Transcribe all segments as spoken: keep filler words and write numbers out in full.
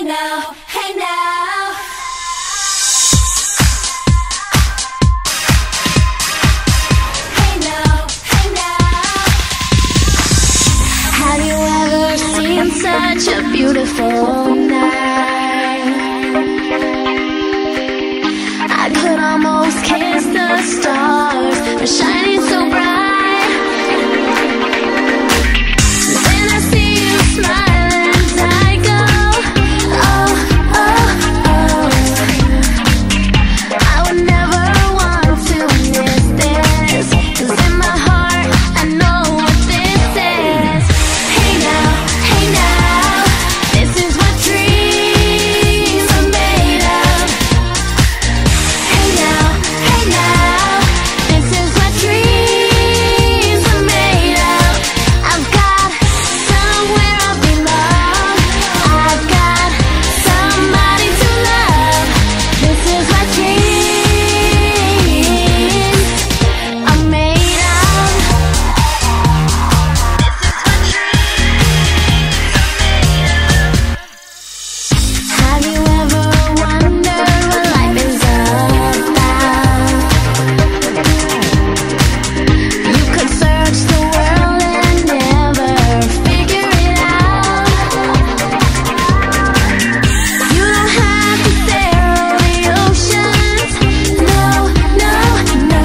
Hey now, hey now. Hey now, hey now. Have you ever seen such a beautiful night? I could almost kiss the stars, they're shining so bright. Then I see you smile and I go, oh, oh, oh. I would never want to miss this, 'cause in my heart I know what this is. Hey now, hey now, this is what dreams are made of. Hey now, hey now, this is what dreams are made of. I've got somewhere I belong, I've got somebody to love. This is what dreams are made of. Have you ever wondered what life is about? You could search the world and never figure it out. You don't have to sail the oceans, no, no, no.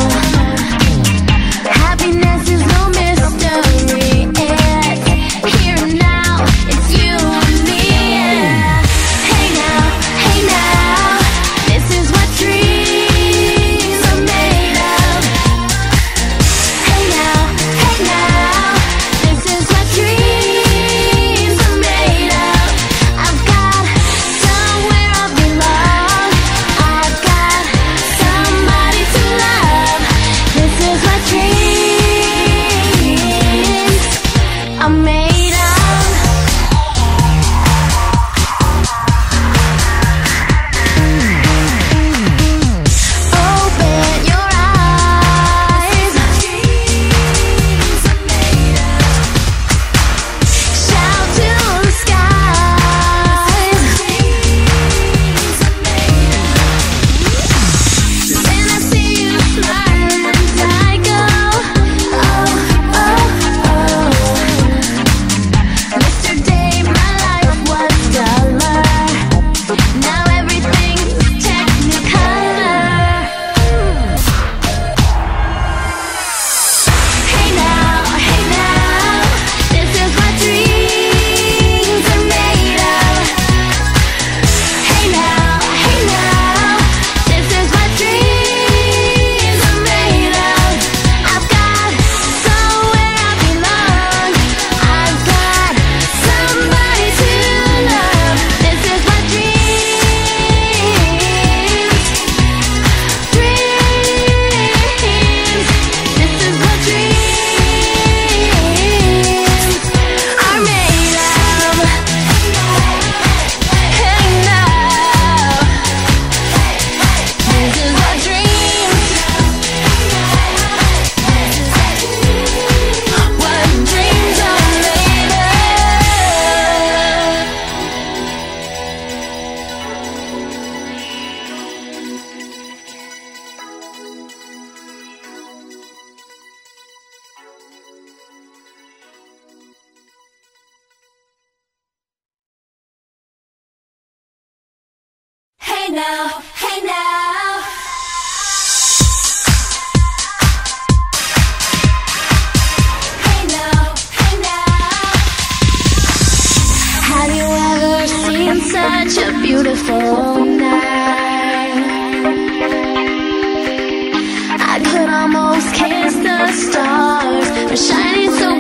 Happiness is no mystery, it's here and now, it's you and me, yeah. Hey now, hey now, this is what dreams are made of. Hey now, hey now, this is what dreams are made of. I've got somewhere I belong, I've got somebody to love. This is what dreams are made of. Open your eyes, shout to the skies. Then I see you smile and I go, oh, oh, oh. Mister Day, my life was duller, now everything's technicolor. Hey now, hey now, this is what dreams are made of. Hey now, hey now, this is what dreams are made of. I've got somewhere I belong, I've got somebody to love. This is what dreams, dreams, this is what dreams are made of. Hey now, this is what dreams, what dreams are made of. Hey now, hey now. Hey now, hey now. Have you ever seen such a beautiful night? I could almost kiss the stars, they're shining so